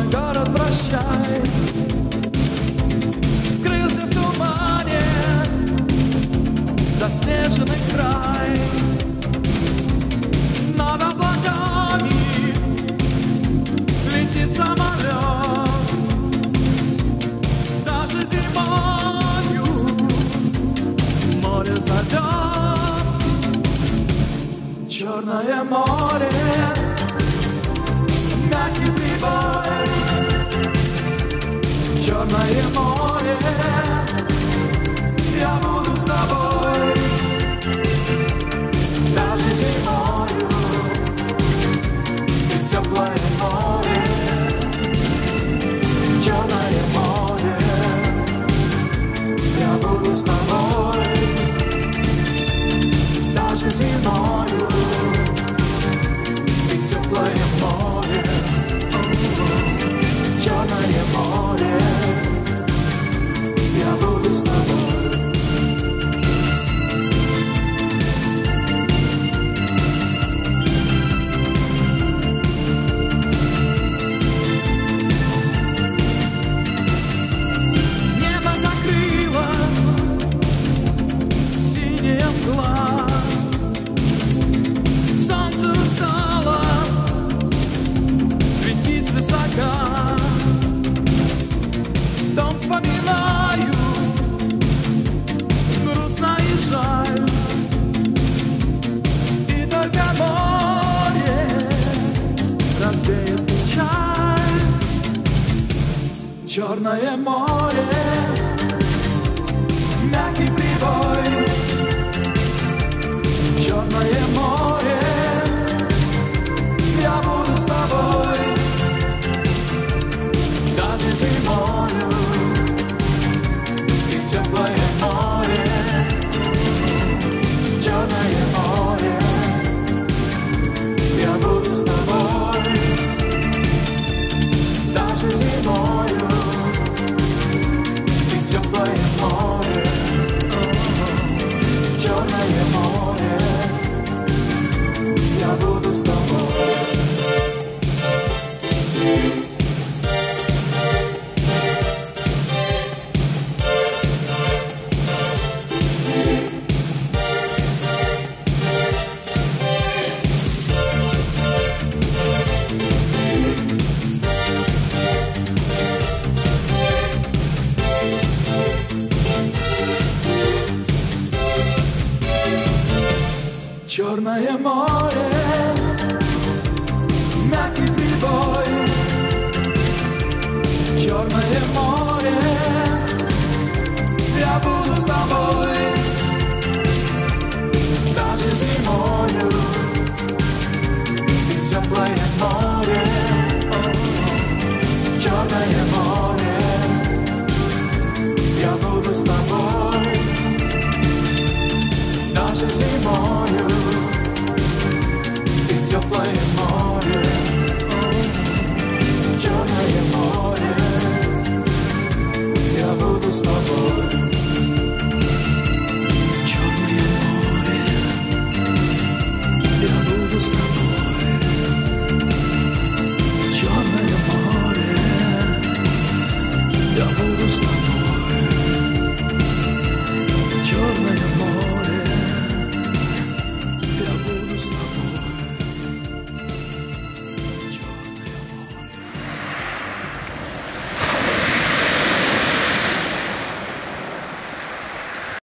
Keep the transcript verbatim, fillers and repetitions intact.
мой город, прощай. Скрылся в тумане заснеженный край. Над облаками летит самолет. Даже зимою море зовет. Черное море, мягкий прибой. Черное море, я буду с тобой. Даже зимою и теплое море. Черное море, я буду с тобой. Даже зимою и теплое море. Черное море, я буду с тобой. Небо закрыло синяя мгла. Солнце устало светить высока. Дом вспоминаю, грустно и жаль. И только море развеет печаль. Черное море, мягкий прибой. Черное море, я буду с тобой. Даже зимою и теплое море. Черное море, я буду с тобой. Даже зимою и теплое море. Черное море, я буду с тобой. Черное море, мягкий прибой. Черное море, я буду с тобой. Даже зимою и теплое море. Черное море, я буду с тобой. Даже зимою